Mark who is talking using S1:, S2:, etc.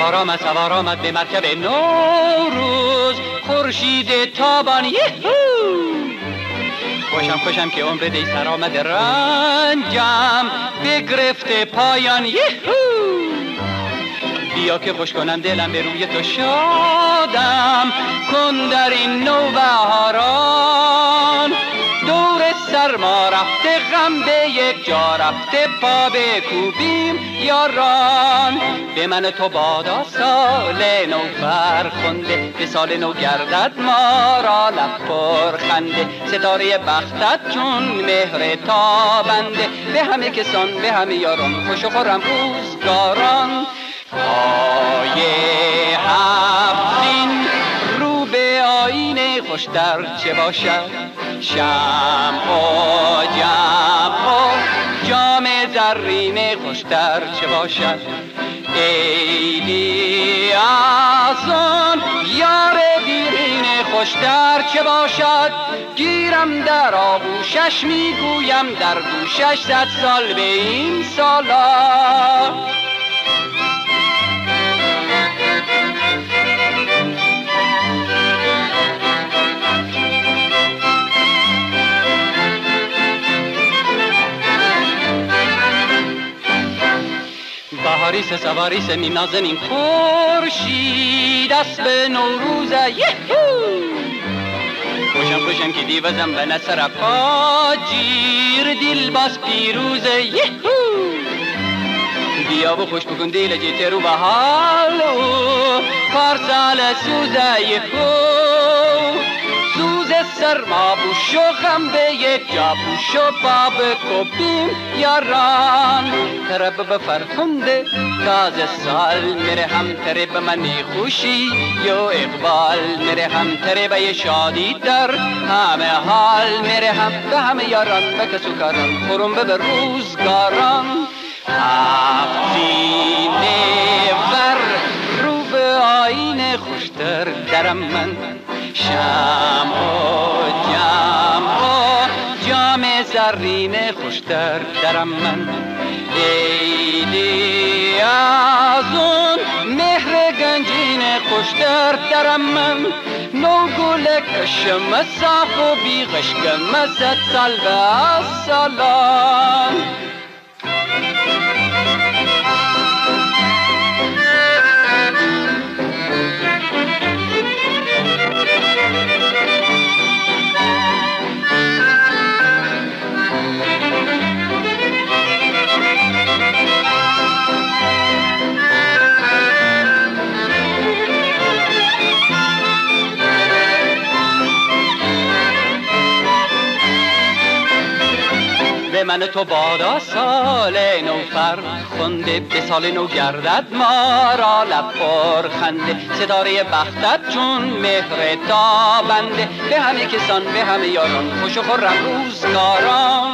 S1: سوار آمد به مرکب نوروز، خورشید تابان یهو. خوشم که عمر دی سر آمد رنجم بگرفته پایان یهو. بیا که خوش کنم دلم به روی تو شادم کن در این نوبهاران. دور سرما رفته غم به یک جا رفته پا بکوبیم یاران. به من تو بادا سال نو فرخنده، به سال نو گردد ما را لب پر خنده. ستاره بختت چون مهر تابنده، به همه کسان به همه یاران خوش و خرم روزگاران. پای هفتین رو به آینه خوشتر چه باشد، شمع و جمع و جام زرینه خوشتر چه باشد. عیدی از آن یار دیرینه خوشتر چه باشد. گیرم در آغوشش میگویم در گوشش 100 سال به این سالا. بهاریس سواریس میم نازنین خورشید است به نوروز یهو. خوشم که دیوزم به نصر پاجیر دل باز پیروز یهو. بیا و خوش بکن دل جیت رو به حالو پارسال سوز یهو. سوز سرما بوش و غم به یک جا بوش و باب کبیم یاران. تره به فرخنده تازه سال میره هم تره به منی خوشی یو اقبال میره هم تره به شادی در همه حال میره هم به همه یاران به کسو کاران خورم به روزگاران. هفتینه ور رو به آینه خوشتر درم من، شمع و جمع و جام زرینه خوشتر درم من. عیدی از اون مهر گنجینه خوشتر درم من. نو گل کشم صاف و بیغشگم 100 سال به سالان. به من تو بادا سال نو فرخنده، به سال نو گردد ما را لب پر خنده. ستاره بختت چون مهر تابنده، به همه کسان به همه یاران خوش و خرم روزگاران.